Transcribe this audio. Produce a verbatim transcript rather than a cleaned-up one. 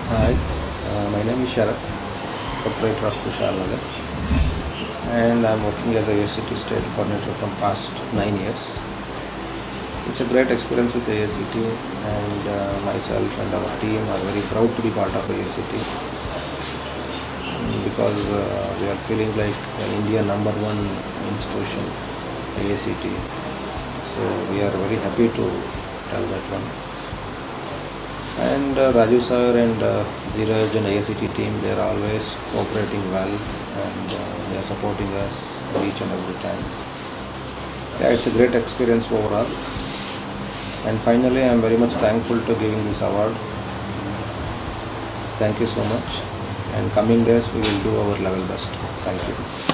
Hi, uh, my name is Sharath, proprietor of Kushalnagar, and I'm working as a A C T state coordinator from past nine years. It's a great experience with A C T, and uh, myself and our team are very proud to be part of A C T because uh, we are feeling like India number one institution, A C T. So we are very happy to tell that one. And uh, Raju sir and uh, Dheeraj and A C T team, they are always cooperating well, and uh, they are supporting us each and every time. Yeah, it's a great experience overall. And finally, I am very much thankful to giving this award. Thank you so much. And coming days, we will do our level best. Thank you.